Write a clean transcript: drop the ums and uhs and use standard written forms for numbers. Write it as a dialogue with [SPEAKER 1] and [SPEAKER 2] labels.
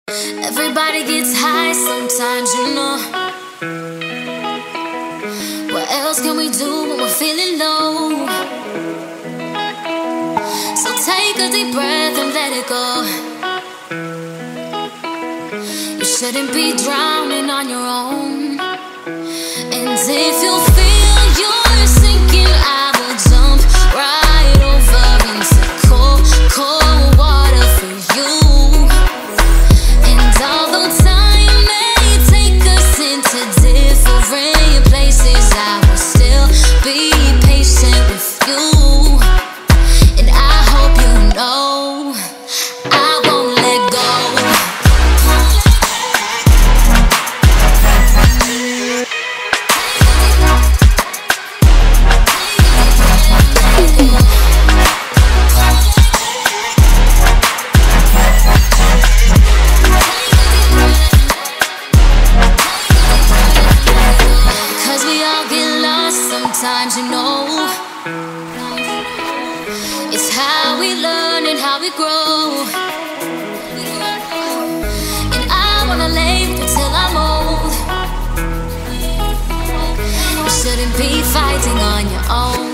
[SPEAKER 1] Everybody gets high sometimes, you know. What else can we do when we're feeling low? So take a deep breath and let it go. You shouldn't be drowning on your own. And if you feel you're sinking, I will jump right over into cold, cold water for you. And although time may take us into different places, I will still be patient with you. And I hope you know I won't let go. Cause we all get lost sometimes, you know. It's how we learn and how we grow. And I wanna live until I'm old. You shouldn't be fighting on your own.